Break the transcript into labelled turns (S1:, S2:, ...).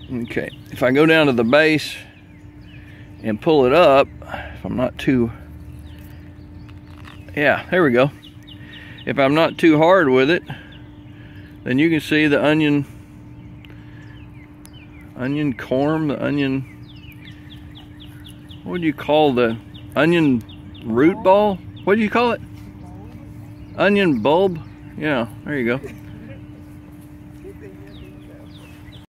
S1: Okay, if I go down to the base and pull it up, if I'm not too, yeah, there we go. If I'm not too hard with it, then you can see the onion corm, the onion, what do you call the onion root ball? What do you call it? Onion bulb? Yeah, there you go.